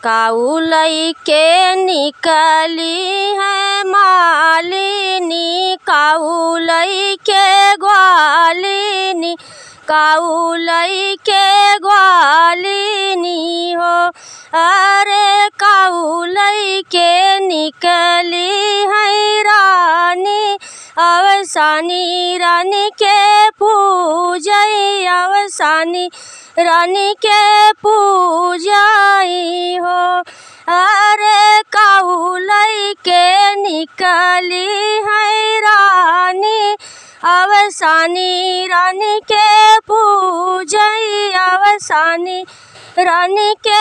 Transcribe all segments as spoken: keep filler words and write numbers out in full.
काऊ लइके निकली है मालिनी, काऊ लइके ग्वालिनी, काऊ लइके ग्वालिनी हो। अरे काऊ लइके निकली है रानी, अवसानी रानी के पूजई, अवसानी रानी के पूजई हो। अरे काऊ लइके निकली है रानी, अवसानी रानी के पूजई, अवसानी रानी के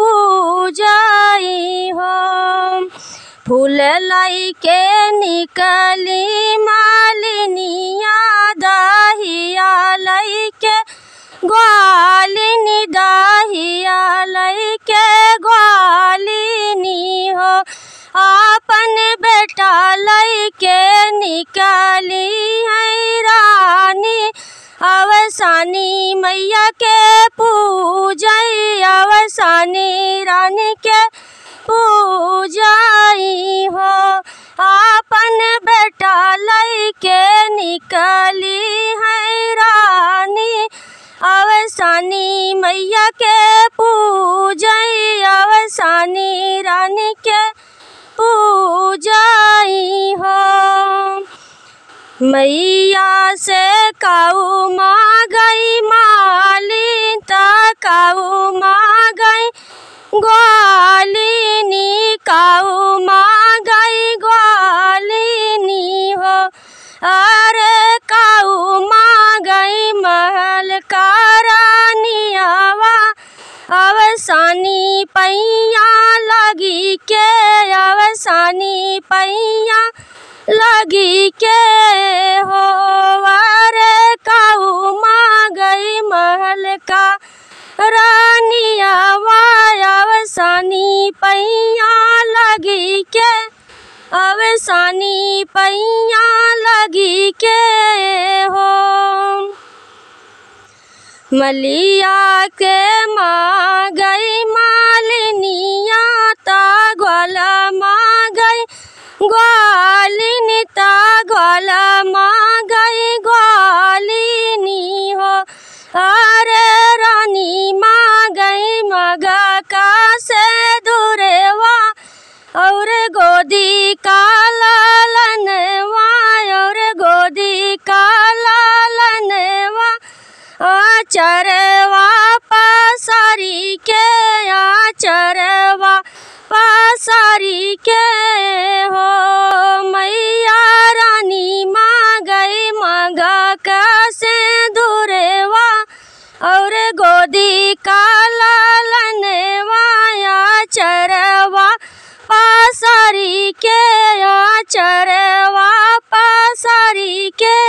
पूजई हो। फूल लइके निकली मालिनिया, दहिया लइके ग्वालिनी, दहिया लइके ग्वालिनी हो। आपन बेटा लइके निकली है रानी, अवसानी मैया के पूजई, अवसानी रानी के पूजई हो। आपन बेटा लइके निकली है रानी, अवसानी मैया के पूजई, अवसानी रानी के पूजई हो। मैया से काऊ मांगई मालिन, त काऊ मांगई ग्वालिनी, काऊ मांगई ग्वालिनी हो। अरे काऊ मांगई महल का रानियावा, अवसानी पैया लगी के, अवसानी पैया लगी के हो। अरे काऊ मांगई महल का रानियावा, अवसानी पैया लगी के, अवसानी पैया लगी के हो। मलिया के मांगई मालिनिया, ता ग्वाला मांगई ग्वालिनी, ता ग्वाला मांगई ग्वालिनी हो। अरे रानी मांगई मगा का से दूरेवा, और गोदी का लालनवा, और गोदी का लालनवा। आचरवा पसारी के, आचरवा पसारी के हो। मैया रानी मांगई मगा का से दूरेवा, और गोदी का लालनवा। आचरवा पसारी के, आचरवा पसारी के।